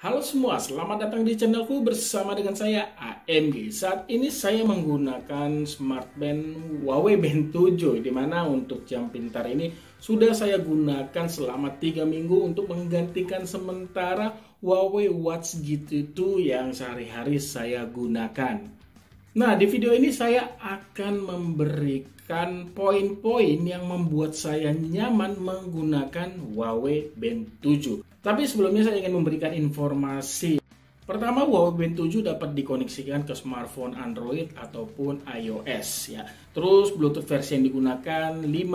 Halo semua, selamat datang di channelku bersama dengan saya AMG. Saat ini saya menggunakan smartband Huawei Band 7, di mana untuk jam pintar ini sudah saya gunakan selama 3 minggu untuk menggantikan sementara Huawei Watch GT2 yang sehari-hari saya gunakan. Nah, di video ini saya akan memberikan poin-poin yang membuat saya nyaman menggunakan Huawei Band 7. Tapi sebelumnya saya ingin memberikan informasi. Pertama, Huawei Band 7 dapat dikoneksikan ke smartphone Android ataupun iOS ya. Terus Bluetooth versi yang digunakan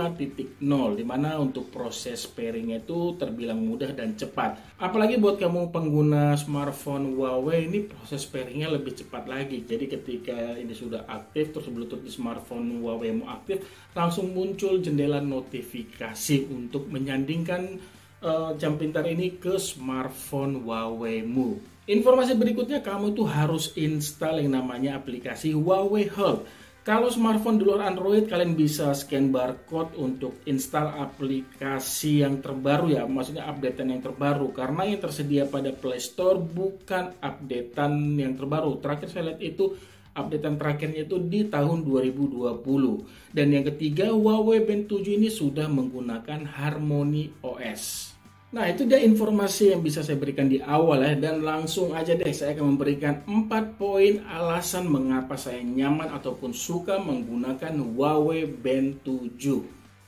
5.0, dimana untuk proses pairingnya itu terbilang mudah dan cepat. Apalagi buat kamu pengguna smartphone Huawei, ini proses pairingnya lebih cepat lagi. Jadi ketika ini sudah aktif, terus Bluetooth di smartphone Huawei mau aktif, langsung muncul jendela notifikasi untuk menyandingkan jam pintar ini ke smartphone Huawei-mu. Informasi berikutnya, kamu tuh harus install yang namanya aplikasi Huawei Health. Kalau smartphone di luar Android, kalian bisa scan barcode untuk install aplikasi yang terbaru ya, maksudnya updatean yang terbaru. Karena yang tersedia pada Play Store bukan updatean yang terbaru. Terakhir saya lihat itu updatean terakhirnya itu di tahun 2020. Dan yang ketiga, Huawei Band 7 ini sudah menggunakan Harmony OS. Nah, itu dia informasi yang bisa saya berikan di awal ya. Dan langsung aja deh, saya akan memberikan 4 poin alasan mengapa saya nyaman ataupun suka menggunakan Huawei Band 7.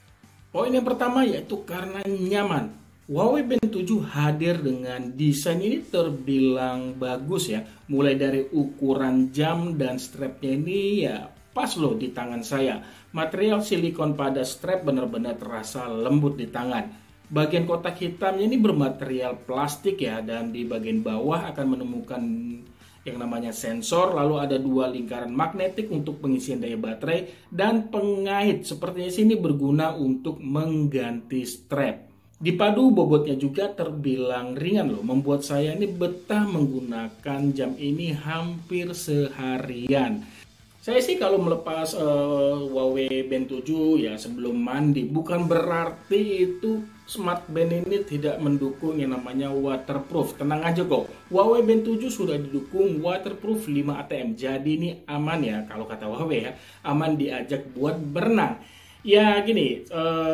Poin yang pertama yaitu karena nyaman. Huawei Band 7 hadir dengan desain ini terbilang bagus ya. Mulai dari ukuran jam dan strapnya ini ya pas loh di tangan saya. Material silikon pada strap benar-benar terasa lembut di tangan. Bagian kotak hitamnya ini bermaterial plastik ya, dan di bagian bawah akan menemukan yang namanya sensor, lalu ada 2 lingkaran magnetik untuk pengisian daya baterai dan pengait. Sepertinya sini berguna untuk mengganti strap. Dipadu bobotnya juga terbilang ringan loh, membuat saya ini betah menggunakan jam ini hampir seharian. Saya sih kalau melepas Huawei Band 7 ya sebelum mandi, bukan berarti itu smartband ini tidak mendukung yang namanya waterproof. Tenang aja kok, Huawei Band 7 sudah didukung waterproof 5 ATM. Jadi ini aman ya, kalau kata Huawei ya, aman diajak buat berenang. Ya gini,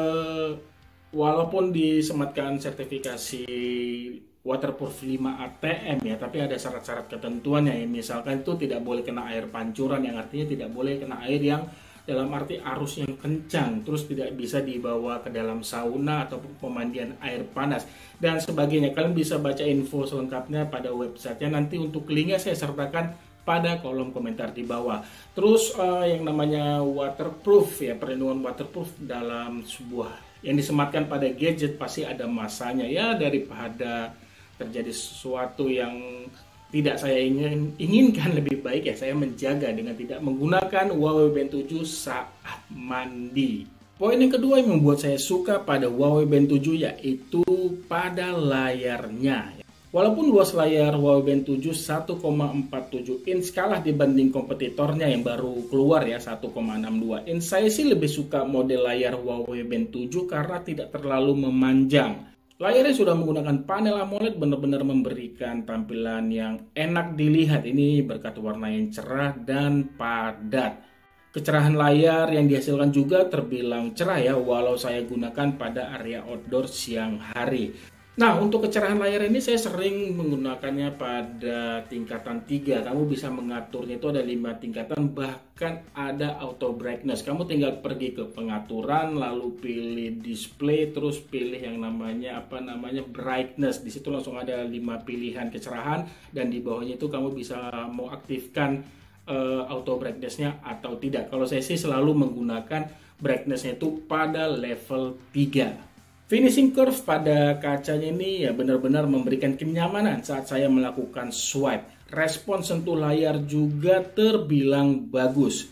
walaupun disematkan sertifikasi waterproof 5 ATM ya, tapi ada syarat-syarat ketentuannya ya. Misalkan itu tidak boleh kena air pancuran, yang artinya tidak boleh kena air yang dalam arti arus yang kencang, terus tidak bisa dibawa ke dalam sauna ataupun pemandian air panas dan sebagainya. Kalian bisa baca info selengkapnya pada websitenya, nanti untuk linknya saya sertakan pada kolom komentar di bawah. Terus yang namanya waterproof ya, perlindungan waterproof dalam sebuah yang disematkan pada gadget pasti ada masanya ya, daripada terjadi sesuatu yang tidak saya inginkan, lebih baik ya saya menjaga dengan tidak menggunakan Huawei Band 7 saat mandi. Poin yang kedua yang membuat saya suka pada Huawei Band 7 yaitu pada layarnya. Walaupun luas layar Huawei Band 7 1,47 inch kalah dibanding kompetitornya yang baru keluar ya 1,62 inch, saya sih lebih suka model layar Huawei Band 7 karena tidak terlalu memanjang. Layarnya sudah menggunakan panel AMOLED, benar-benar memberikan tampilan yang enak dilihat. Ini berkat warna yang cerah dan padat. Kecerahan layar yang dihasilkan juga terbilang cerah ya, walau saya gunakan pada area outdoor siang hari. Nah, untuk kecerahan layar ini saya sering menggunakannya pada tingkatan 3. Kamu bisa mengaturnya itu ada 5 tingkatan, bahkan ada auto brightness. Kamu tinggal pergi ke pengaturan, lalu pilih display, terus pilih yang namanya brightness. Di situ langsung ada 5 pilihan kecerahan, dan di bawahnya itu kamu bisa mau aktifkan auto brightness-nya atau tidak. Kalau saya sih selalu menggunakan brightness-nya itu pada level 3. Finishing curve pada kacanya ini ya benar-benar memberikan kenyamanan saat saya melakukan swipe. Respon sentuh layar juga terbilang bagus.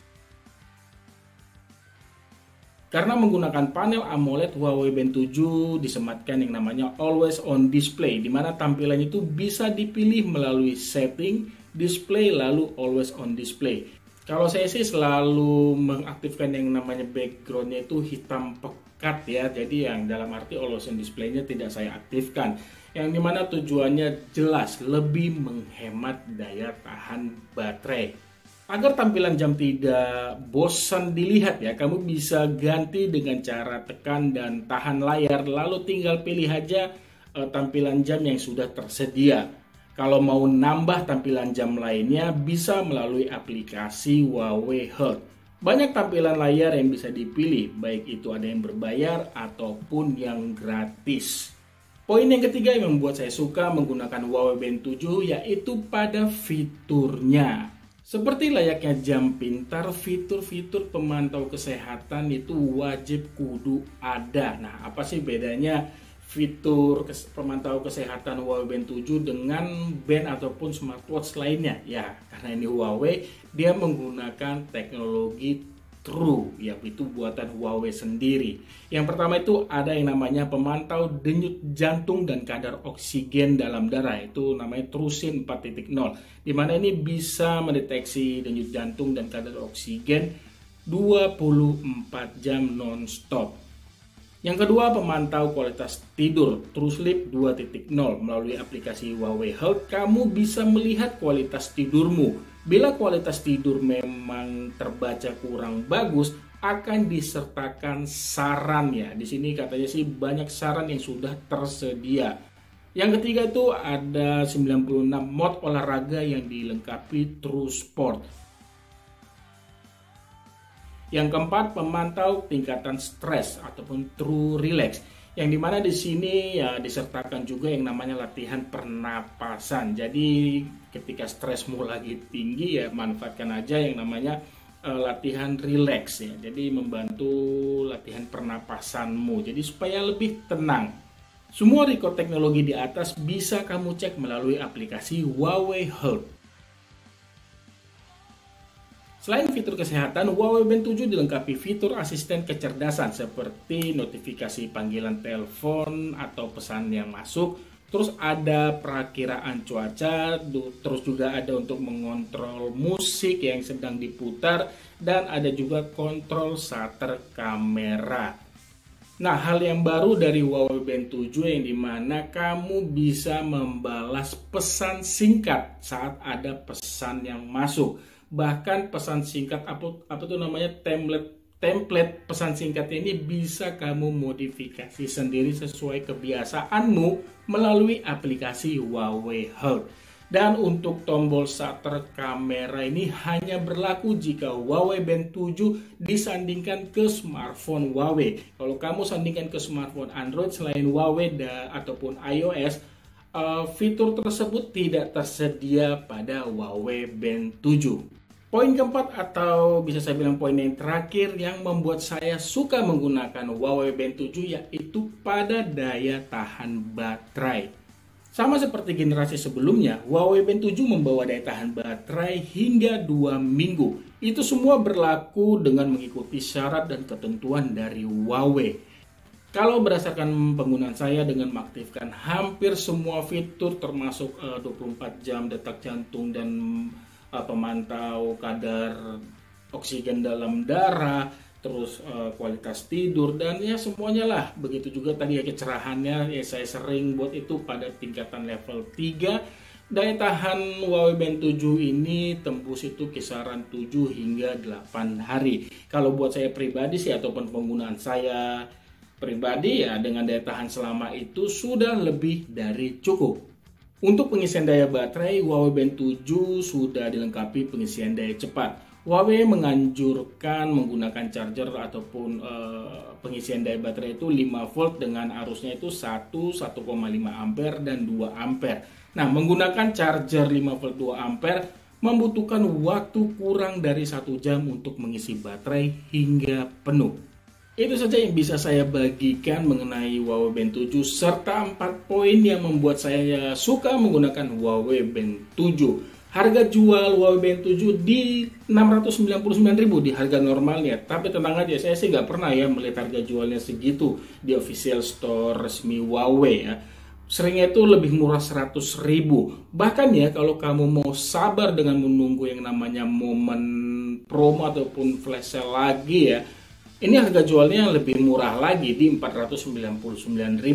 Karena menggunakan panel AMOLED, Huawei Band 7 disematkan yang namanya Always On Display, di mana tampilannya itu bisa dipilih melalui setting, display, lalu Always On Display. Kalau saya sih selalu mengaktifkan yang namanya backgroundnya itu hitam pekat ya, jadi yang dalam arti always on display-nya tidak saya aktifkan. yang dimana tujuannya jelas lebih menghemat daya tahan baterai. Agar tampilan jam tidak bosan dilihat ya, kamu bisa ganti dengan cara tekan dan tahan layar, lalu tinggal pilih aja tampilan jam yang sudah tersedia. Kalau mau nambah tampilan jam lainnya bisa melalui aplikasi Huawei Health. Banyak tampilan layar yang bisa dipilih, baik itu ada yang berbayar ataupun yang gratis. Poin yang ketiga yang membuat saya suka menggunakan Huawei Band 7 yaitu pada fiturnya. Seperti layaknya jam pintar, fitur-fitur pemantau kesehatan itu wajib kudu ada. Nah, apa sih bedanya fitur pemantau kesehatan Huawei Band 7 dengan band ataupun smartwatch lainnya? Ya, karena ini Huawei, dia menggunakan teknologi True, yaitu buatan Huawei sendiri. Yang pertama itu ada yang namanya pemantau denyut jantung dan kadar oksigen dalam darah, itu namanya TrueSync 4.0, di mana ini bisa mendeteksi denyut jantung dan kadar oksigen 24 jam non-stop. Yang kedua, pemantau kualitas tidur TrueSleep 2.0. Melalui aplikasi Huawei Health, kamu bisa melihat kualitas tidurmu. Bila kualitas tidur memang terbaca kurang bagus, akan disertakan saran ya. Di sini katanya sih banyak saran yang sudah tersedia. Yang ketiga itu ada 96 mode olahraga yang dilengkapi True Sport. Yang keempat, pemantau tingkatan stres ataupun True Relax, yang dimana di sini ya disertakan juga yang namanya latihan pernapasan. Jadi ketika stresmu lagi tinggi ya manfaatkan aja yang namanya latihan relax ya. Jadi membantu latihan pernapasanmu. Jadi supaya lebih tenang. Semua record teknologi di atas bisa kamu cek melalui aplikasi Huawei Health. Selain fitur kesehatan, Huawei Band 7 dilengkapi fitur asisten kecerdasan seperti notifikasi panggilan telepon atau pesan yang masuk. Terus ada perakiraan cuaca, terus juga ada untuk mengontrol musik yang sedang diputar, dan ada juga kontrol shutter kamera. Nah, hal yang baru dari Huawei Band 7 yang dimana kamu bisa membalas pesan singkat saat ada pesan yang masuk. Bahkan pesan singkat apa tuh namanya template pesan singkat ini bisa kamu modifikasi sendiri sesuai kebiasaanmu melalui aplikasi Huawei Health. Dan untuk tombol shutter kamera ini hanya berlaku jika Huawei Band 7 disandingkan ke smartphone Huawei. Kalau kamu sandingkan ke smartphone Android selain Huawei ataupun iOS, fitur tersebut tidak tersedia pada Huawei Band 7. Poin keempat atau bisa saya bilang poin yang terakhir yang membuat saya suka menggunakan Huawei Band 7 yaitu pada daya tahan baterai. Sama seperti generasi sebelumnya, Huawei Band 7 membawa daya tahan baterai hingga 2 minggu. Itu semua berlaku dengan mengikuti syarat dan ketentuan dari Huawei. Kalau berdasarkan penggunaan saya dengan mengaktifkan hampir semua fitur termasuk 24 jam detak jantung dan pemantau kadar oksigen dalam darah, terus kualitas tidur, dan ya semuanya lah. Begitu juga tadi ya kecerahannya ya saya sering buat itu pada tingkatan level 3. Daya tahan Huawei Band 7 ini tembus itu kisaran 7 hingga 8 hari. Kalau buat saya pribadi sih ataupun penggunaan saya pribadi ya dengan daya tahan selama itu sudah lebih dari cukup. Untuk pengisian daya baterai, Huawei Band 7 sudah dilengkapi pengisian daya cepat. Huawei menganjurkan menggunakan charger ataupun pengisian daya baterai itu 5 volt dengan arusnya itu 1, 1,5 ampere dan 2 ampere. Nah, menggunakan charger 5 volt 2 ampere membutuhkan waktu kurang dari 1 jam untuk mengisi baterai hingga penuh. Itu saja yang bisa saya bagikan mengenai Huawei Band 7 serta 4 poin yang membuat saya suka menggunakan Huawei Band 7. Harga jual Huawei Band 7 di 699.000 di harga normalnya. Tapi tenang aja, saya sih nggak pernah ya melihat harga jualnya segitu di official store resmi Huawei ya. Seringnya itu lebih murah 100.000. Bahkan ya kalau kamu mau sabar dengan menunggu yang namanya momen promo ataupun flash sale lagi ya, ini harga jualnya lebih murah lagi di 499.000.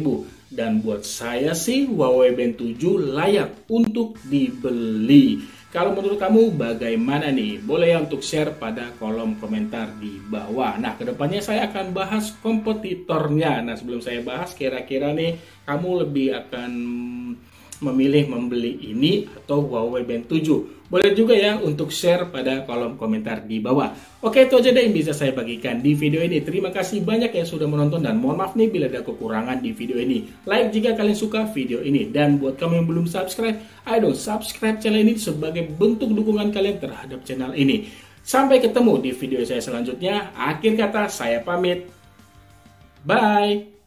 Dan buat saya sih Huawei Band 7 layak untuk dibeli. Kalau menurut kamu bagaimana nih? Boleh ya untuk share pada kolom komentar di bawah. Nah, kedepannya saya akan bahas kompetitornya. Nah, sebelum saya bahas, kira-kira nih kamu lebih akan memilih membeli ini atau Huawei Band 7? Boleh juga ya untuk share pada kolom komentar di bawah. Oke, itu aja deh yang bisa saya bagikan di video ini. Terima kasih banyak yang sudah menonton dan mohon maaf nih bila ada kekurangan di video ini. Like jika kalian suka video ini. Dan buat kamu yang belum subscribe, ayo dong subscribe channel ini sebagai bentuk dukungan kalian terhadap channel ini. Sampai ketemu di video saya selanjutnya. Akhir kata saya pamit. Bye.